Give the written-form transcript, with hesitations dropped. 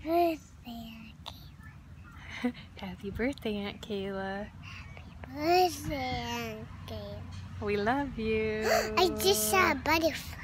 birthday, Aunt Kayla. Happy birthday, Aunt Kayla. Birthday, Aunt Kayla. We love you. I just saw a butterfly.